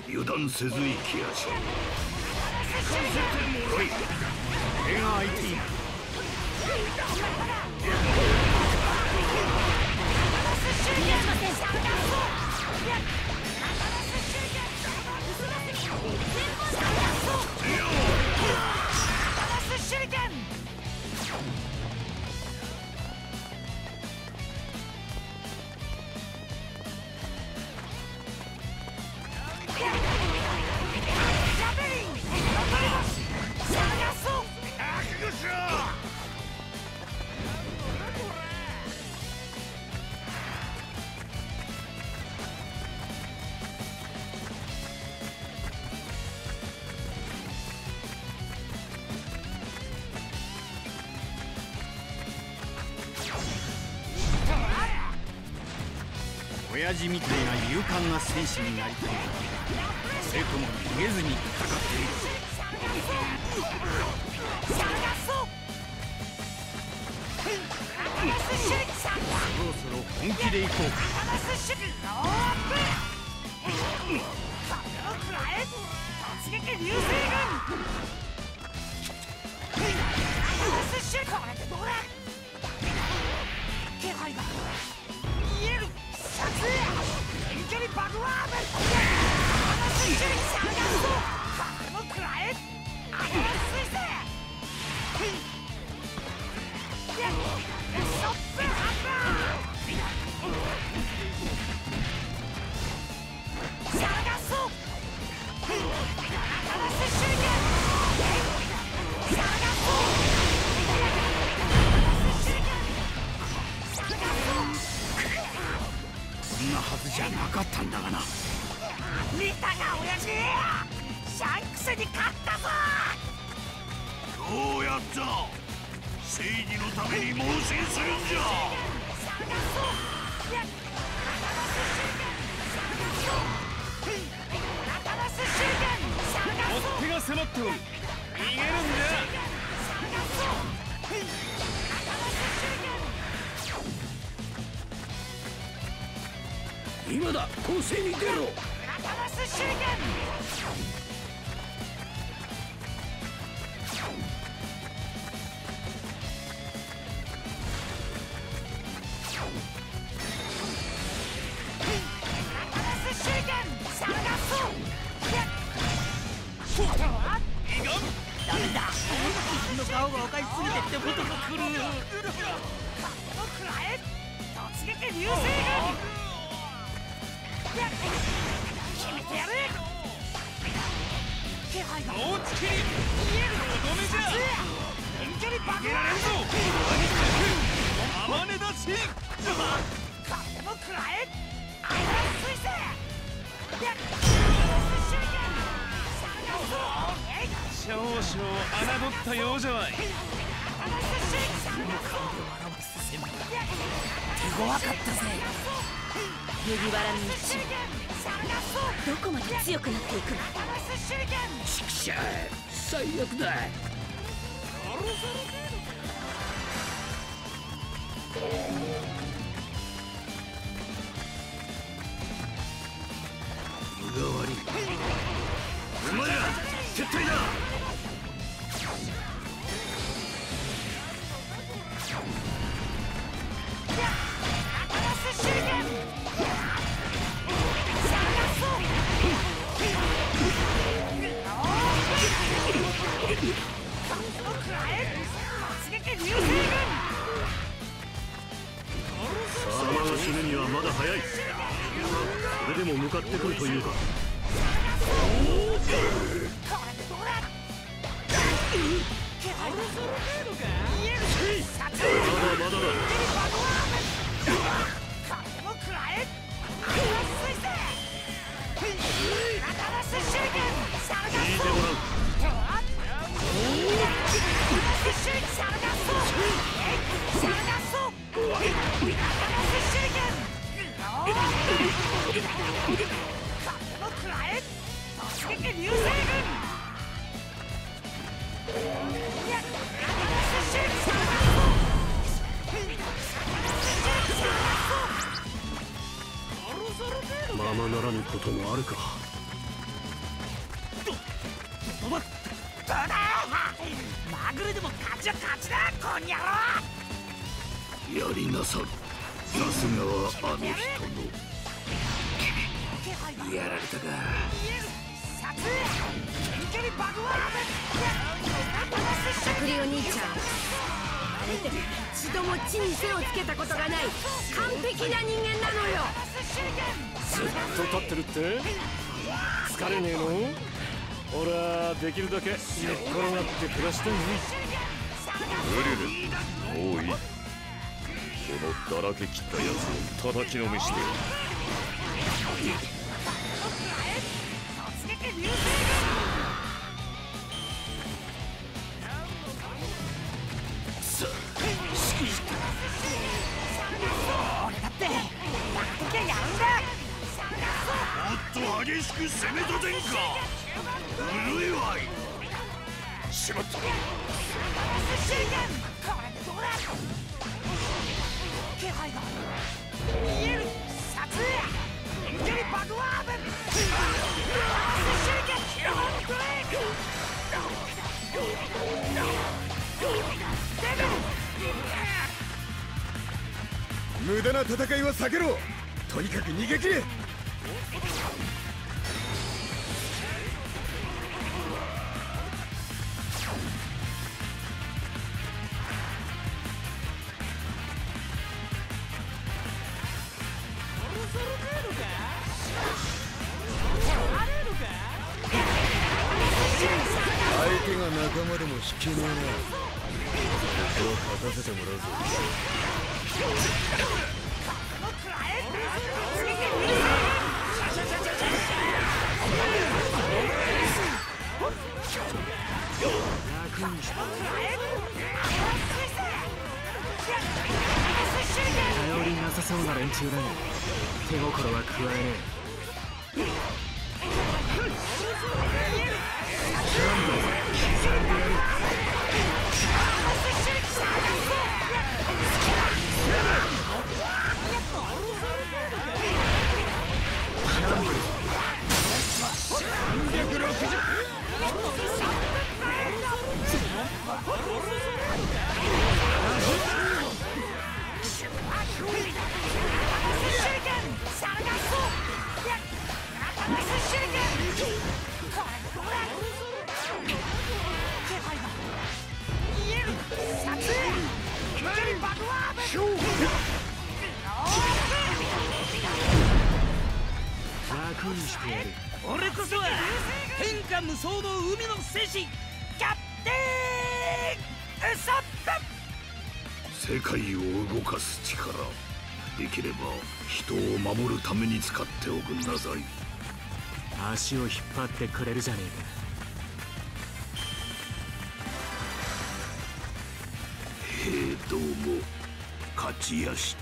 油断せず行き足。行かせてもらい。手が空いている。親父みたいな勇敢な戦士になりたい。それとも逃げずにかかっている。そろそろ本気で行こうか。そんなはずじゃなかったんだがな。見たか親父、シャンクスに勝ったぞ。どうやった正義のために猛進するんじゃ。追っ手が迫っておる。逃げるんだ。今だ、攻勢に出ろ。ダメだ、敵の顔が分かりすぎてってことが来る。突撃流星群。決めてやる。気配が大月に見える。とどめじゃ。遠距離爆破。甘根出し。風も食らえ。アイラス彗星。少々侮ったようじゃわい。手強かったぜ。 麦わらの道、どこまで強くなっていくの。 ちくしゃい、最悪だ。身代わり。お前ら撤退だ。様が死ぬにはまだ早い。それでも向かってくるというか。まだまだだ。聞いてもらう。ままならぬこともあるか。 ちは勝ちだこんにゃろ。 やりなさる。さすがはあの人の。やられたか。 クリお兄ちゃん、一度も地に背をつけたことがない完璧な人間なのよ。 ずっと立ってるって疲れねえの？俺はできるだけ寝っ転がって暮らしたいね。 グリル、もういい。このだらけ切ったやつを叩きのめして俺だってやっときゃやるんだ。 もっと激しく攻めたてんか。古いわい。しまった。 これでどうだ。気配が見える。撮影遠距離バグワーブ。手裏剣ヒロンブレイク。 無駄な戦いは避けろ。とにかく逃げ切れ。相手が仲間でも引けねえな。ここは勝たせてもらうぞ。 頼りなさそうな連中だが手心は加えねえ。楽にしてやる。 俺こそは天下無双の海の戦士キャプテンウソップ。 世界を動かす力、できれば人を守るために使っておくんなさい。 足を引っ張ってくれるじゃねえか。 兵どうも勝ちやした。